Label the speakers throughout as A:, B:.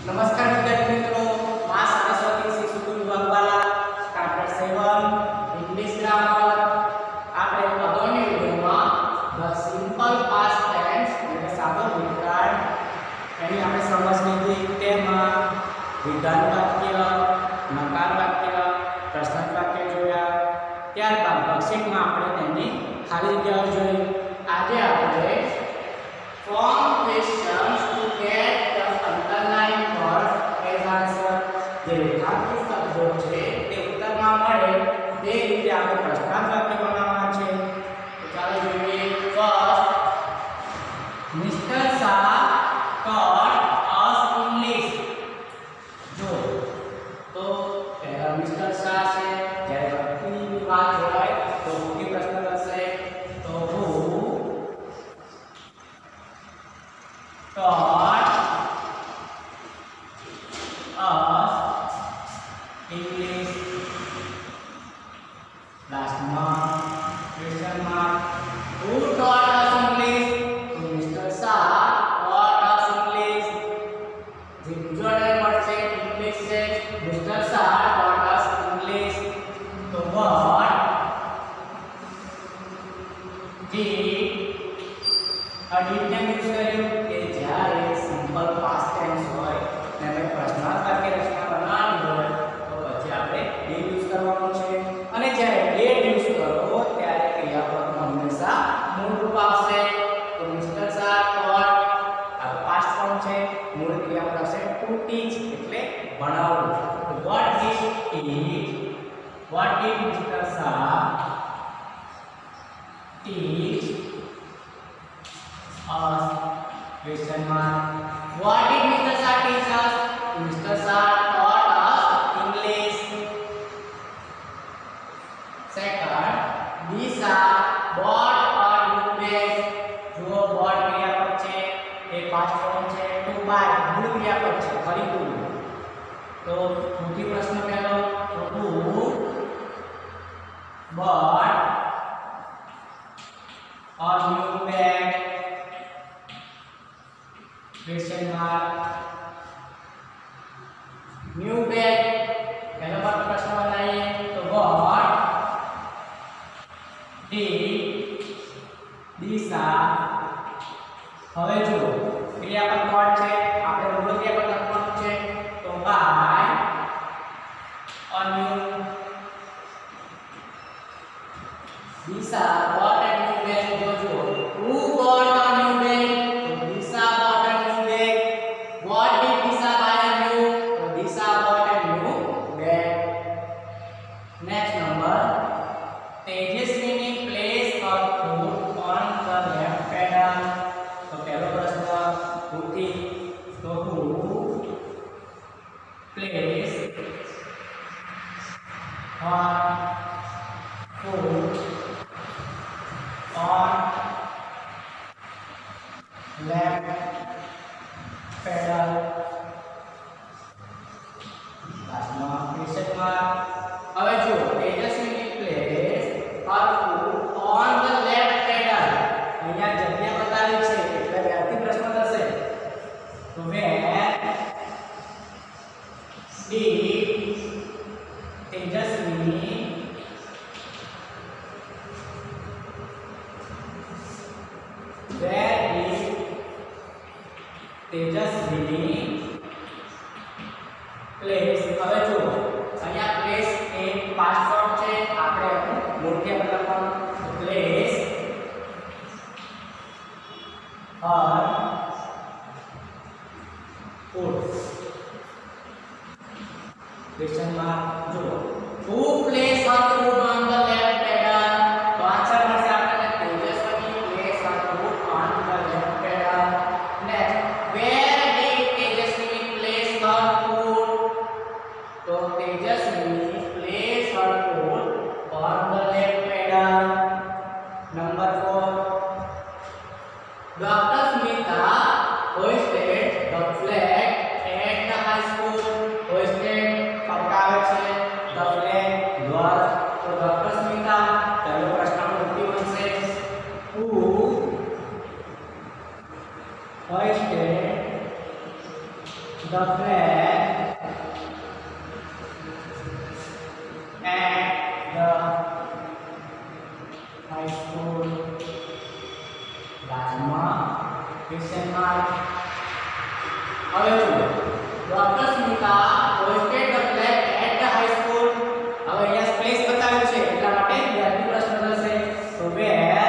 A: नमस्कार विद्यार्थी मित्रों, मां सरस्वती शिशु विभाग वाला स्टैंडर्ड 7 इंग्लिश ग्रामर આપણે અગાઉની વિડિયોમાં ધ સિમ્પલ પાસ્ટ ટેન્સ એટલે સાદો ભૂતકાળ એની આપણે સમજ લીધી। તેમાં વિધાન વાક્ય, નકાર વાક્ય, પ્રશ્ન વાક્ય જોયા। ત્યારબાદ બક્ષિકમાં આપણે તેની ખાલી જગ્યાઓ જોઈ। આજે આપણે form questions to get the underlined words as answer જે રેખાંકિત શબ્દો છે તે ઉત્તરમાં મળે તે રીતે આપણે પ્રશ્નાર્થ વાક્ય બનાવવાના છે। તો ચાલો જોઈએ। First, mister Shah taught us English। જો તો પહેલા મિસ્ટર શાહ છે, જ્યારે વ્યક્તિની વાત હોય તો મુખ્ય પ્રશ્ન થશે તો who taught us English। Last mark, question mark, who taught us English? तो Mr. Shah taught us English। જે બીજો વર્ડ છે ઇંગ્લિશ છે, Mr. Shah taught us English। તો what did અડિટને યુઝ કર્યું કે જ્યારે સિમ્પલ પાસ્ટ ટેન્સ હોય ને આપણે પ્રશ્નાર્થ વાક્ય રચના બનાવવી હોય તો પછી આપણે ડીડ યુઝ કરવાનું છે। અને જ્યારે ડીડ યુઝ કરો ત્યારે ક્રિયાપદનું હંમેશા મૂળ રૂપ આવશે। તો મિસ્ટર શાહ taught આ પાસ્ટ ફોર્મ છે, મૂળ ક્રિયાપદ આવશે ટુ ટીચ એટલે ભણાવવું। તો what did Mr. Shah teach us? Question mark. What did Mr. Shah teach us? Mr. Shah taught us English। Second, Lisa bought a new bag। जो bought क्रियापद છે એ past form છે, to buy મૂળ ક્રિયાપદ છે ખરીદવું। તો મુખ્ય પ્રશ્ન પહેલો તો who bought a new bag? Question mark. New bag पहला बार प्रश्न बनाइए तो what did Lisa હવે જો ક્રિયાપદ કોડ છે આપણે મૂળ ક્રિયાપદ લખવાનું છે તો buy a new Lisa bought a new bag। जो who bought a new bag? तो Lisa bought a new bag। what did Lisa buy a new? तो Lisa bought a new bag। next number, Tejaswini place her foot on the left pedal। तो पहला प्रश्न पूछी तो who place her foot on left pedal। last mark, question mark। હવે જો Tejaswini place her foot on the left pedal અહીંયા જગ્યા બતાવી છે એટલે વ્યાપી પ્રશ્ન થશે તો where did Tejaswini where did Tejaswini place. હવે જો અહીંયા પ્લેસ એ પાસ્ટ ફોર્મ છે, આપણે એનું મૂળ ક્રિયાપદ લખવાનું તો place her foot। Question mark जो who place her foot on the left pedal? तो आंसर મળશે આપણને તેજસ્વીની place her foot on the left pedal। next, where did Tejaswini place her foot? तो Tejaswini place her foot on the left pedal। number 4, Dr. Smita hoisted the flag at the high school। hoisted फरकावे છે the flag ध्वज। तो Dr. Smita पहला प्रश्न मुक्ति बनશે who hoisted the flag at the high school. Question mark. હવે જુઓ doctor Smita hoisted the flag at the high school. હવે અહીંયા પ્લેસ બતાવ્યું છે એટલા માટે વિદ્યાર્થી પ્રશ્ન થશે તો વેર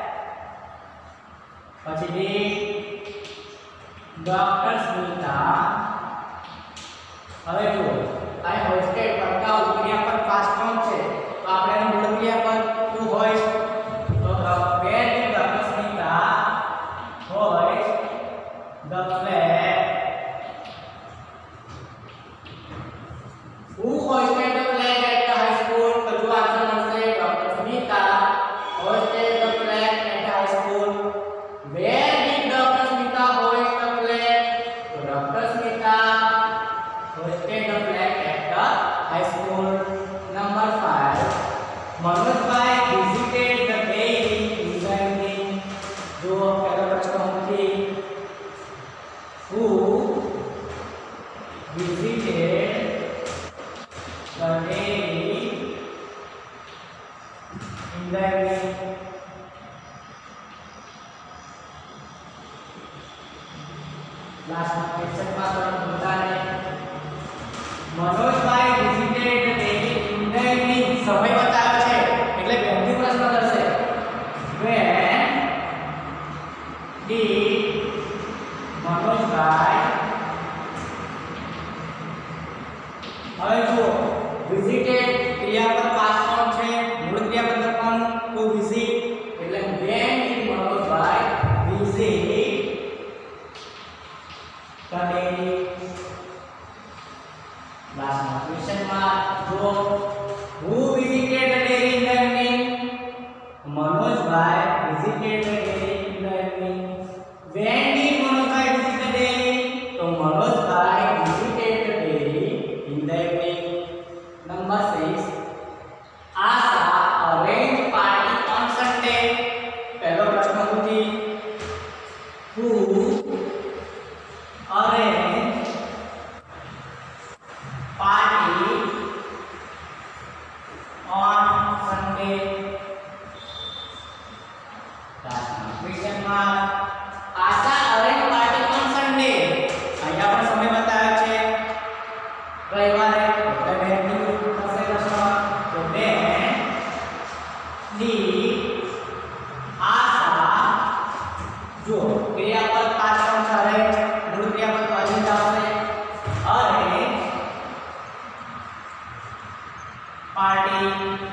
A: પછી ડી ડોક્ટર સ્મિતા. હવે જુઓ આ હોસ્ટેડ પડકાઉ ક્રિયા પર પાસ્ટ ફોર્મ છે તો આપણે મૂળ ક્રિયા પર ટુ હોય તો વેર ડી ડોક્ટર સ્મિતા હોય the flag. Who hoisted the flag at the high school? तो जो आंसर મળશે doctor Smita hoisted the flag at the high school. Where did Dr. Smita hoist the flag? तो doctor Smita hoisted the flag at the high school. Number 5. Manoj bhai visited the dairy in the evening. जो पहला प्रश्न होती who visited the dairy in the evening. Last question માં બતાને Manoj bhai visited the dairy in the evening. સમય બતાવ્યો છે એટલે વ્યક્તિ પ્રશ્ન કરશે when did मनोज भाई. હવે જુઓ વિઝિટેડ ક્રિયા પર પાસ્ટ ફોર્મ છે મૂળ ક્રિયા પર લખવાનું ટુ વિઝિટ એટલે when did Manoj bhai visit the dairy. Last question માં જો who visited the dairy in the evening. Manoj bhai visited the dairy in the evening. when did Manoj bhai visit the dairy? तो Manoj bhai visited the dairy in the evening. Number 6. Asha arranged party on Sunday. पहला प्रश्न होती who arranged party on Sunday. Question mark. Asha arrange party on Sunday. અહીંયા પણ સમય બતાવ્યો છે રવિવારે એટલે વેરની થશે પ્રશ્નમાં તો when did આશા જો ક્રિયાપદ પાસ્ટ ફોર્મ છે અરેંજ મૂળ ક્રિયાપદ અરેંજ આવશે અરેંજ પાર્ટી.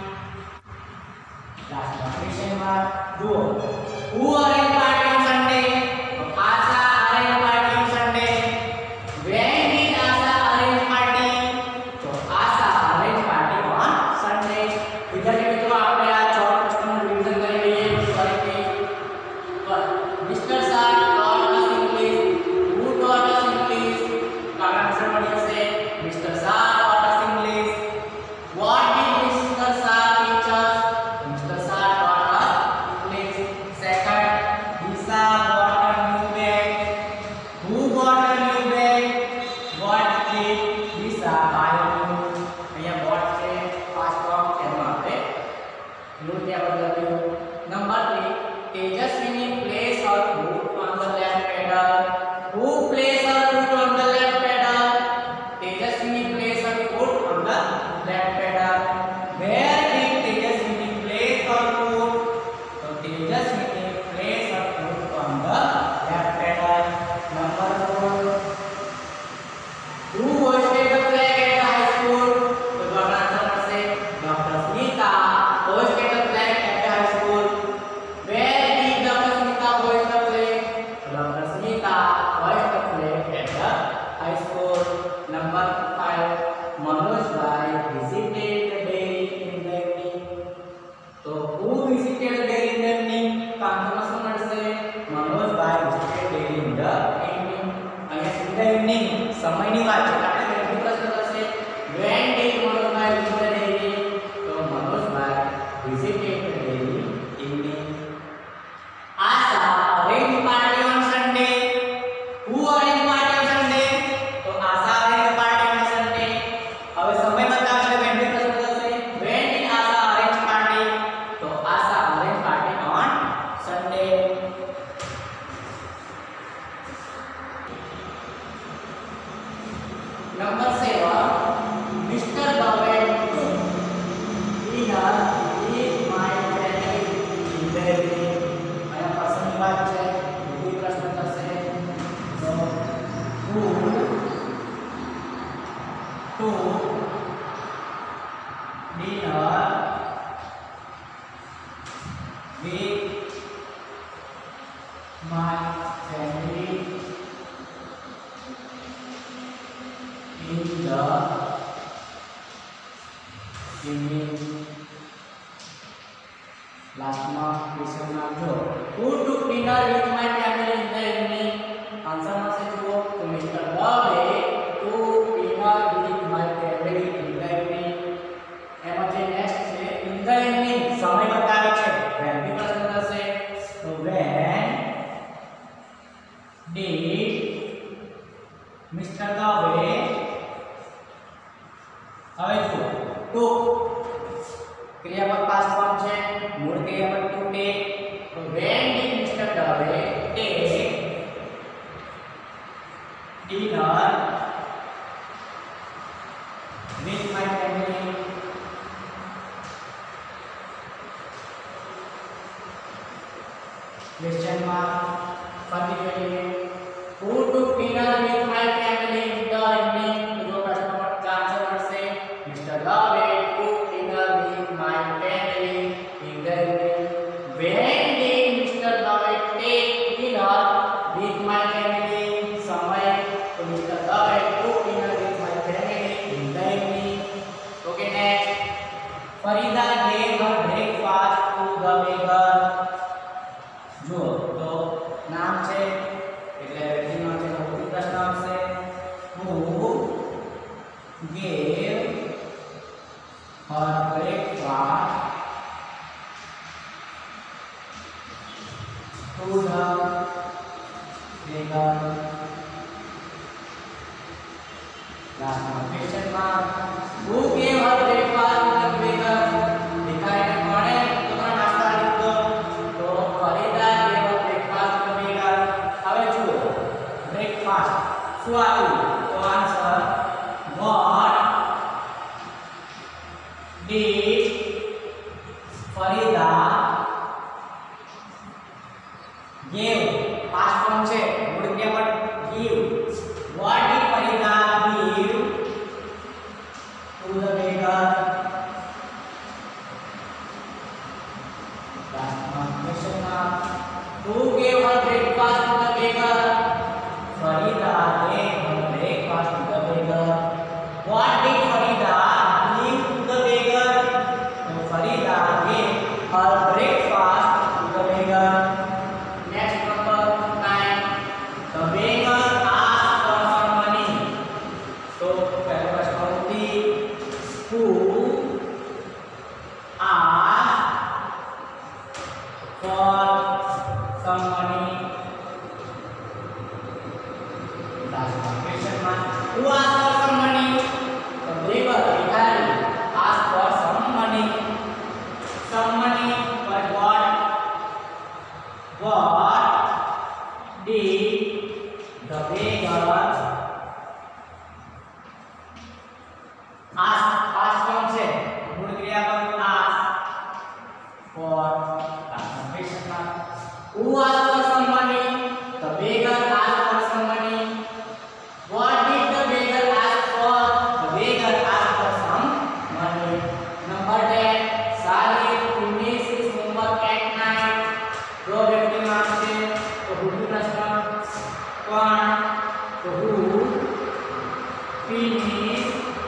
A: લાસ્ટ ક્વેશ્ચન માં જુઓ who arranged party on Sunday? तो आशा arranged party on Sunday. when did Asha arrange party? तो आशा arranged party on Sunday. विद्यार्थी मित्रों આપણે આ 4 પ્રશ્નોનું રિવિઝન કરી લઈએ ફરીથી. Mister Shah taught us English. who taught us English? તો આપણે આન્સર મળી જશે mister Shah taught us English. what did Mr. Shah teach us? Mr. Shah taught us English. Second, Disha bought a new bag. Who bought a new bag? What did Disha buy a new? અહીંયા bought છે past form એમાં આપણે new ક્રિયા બદલાવ્યું. Number 3, Tejaswini place her foot on the left pedal. Who place her foot on the left pedal? Tejaswini place her foot on the left pedal. Where did Tejaswini place her foot? So Tejaswini place her foot on the left pedal. Number 4. Who hoisted the flag at the high school? तो दोनों answer મળશે doctor Smita hoisted the flag at the high school. Where did Dr. Smita hoist the flag? Dr. Smita hoist the flag at the high school. Number 5. Manoj Bhai visited the dairy in the evening. तो who visited the dairy in the evening? तो answer શું મળશે Manoj bhai visited dairy in the evening. અહીંયા in the evening સમયની વાત છે આપણે કેટલી પ્રશ્ન થશે when did Manoj bhai visit the dairy? તો Manoj bhai visited the dairy evening. Asha arranged party on Sunday. Who arranged party on Sunday? तो to dinner with my family in the evening. Last mark question mark जो who took dinner with my family in the evening. Answer मसे जो तो Mr. Dave took dinner with my family in the evening. एमा जे next છે in the evening समय बतावे છે when भी प्रश्न થશે तो when did Mr. Dave હવે જો took क्रियापद पास्ट फॉर्म છે मूल क्रियापद to take तो when did Mr. Dave take dinner with my family. Question mark first करिए who took dinner with my family in the evening. जो प्रश्न का आंसर से Mr. Dave took dinner with my family in the evening. When did Mr. Dave take dinner with my family. समय तो Mr. Dave took dinner with my family in the evening. Okay, next. Farida gave her breakfast to the beggar. जो तो नाम છે એટલે વ્યક્તિનો છે ભૌતિક પ્રશ્ન આવશે who gave her breakfast to the beggar. Last one question mark who gave her breakfast to the beggar. लिखा है पढ़े तो नाश्ता लिख दो तो Farida gave her breakfast to the beggar. હવે જુઓ breakfast શું આવ્યું તો answer what did Farida give past form છે મૂળ ક્રિયાપદ give. What did Farida give to the beggar. Last one question mark who gave her breakfast to the beggar. Farida gave her breakfast to the beggar. What did Farida give to the beggar. So Farida gave her breakfast to the beggar. Next number 9. The beggar asked for some money. So पहला प्रश्न होती who asked for some money. Last one question mark who asked for some money. The beggar Bihari asked for some money. Some money for what? What did the beggar ask? Ask form છે મૂળ ક્રિયાપદ ask for. Question mark who asked for some money. The beggar asked for some money. What did the beggar ask for? The beggar asked for some money. Number 10. Sahil finished his homework at night. दो व्यक्ति नाम से तो who प्रश्न कौन तो who finished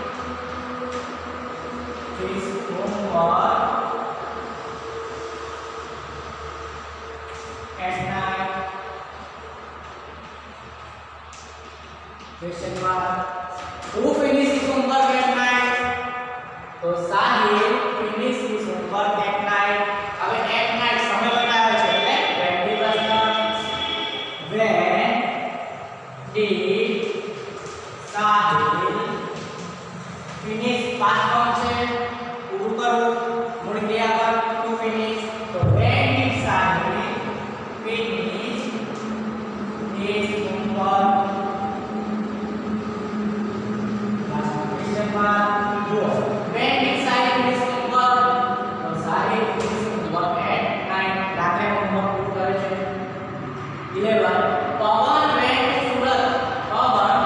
A: his homework at night. Question mark who finished his homework at night. तो Sahil finished his homework at night. હવે at night समय बताવે છે એટલે when भी प्रश्न when did Sahil finish past form છે પૂરું કરવું મૂળ ક્રિયાપદ to finish તો when did Sahil finish his homework. Last question mark જો when did Sahil finish homework તો Sahil finish homework at night. રાત્રે હોમવર્ક પૂરું કરે છે. 11 પવન went to Surat. પવન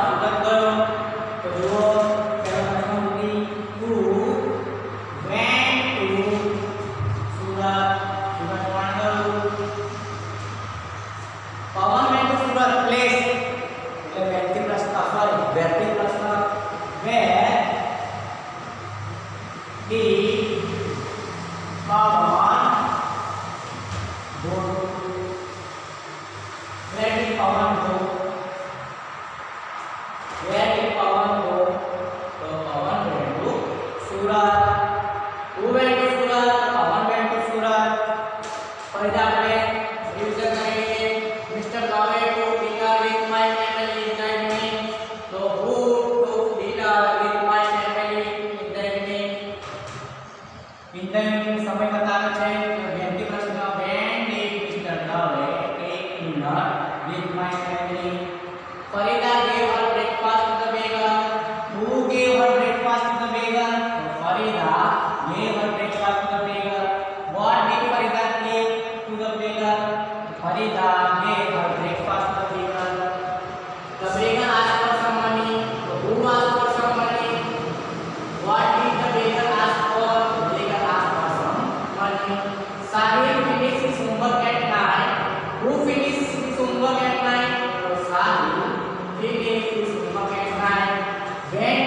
A: when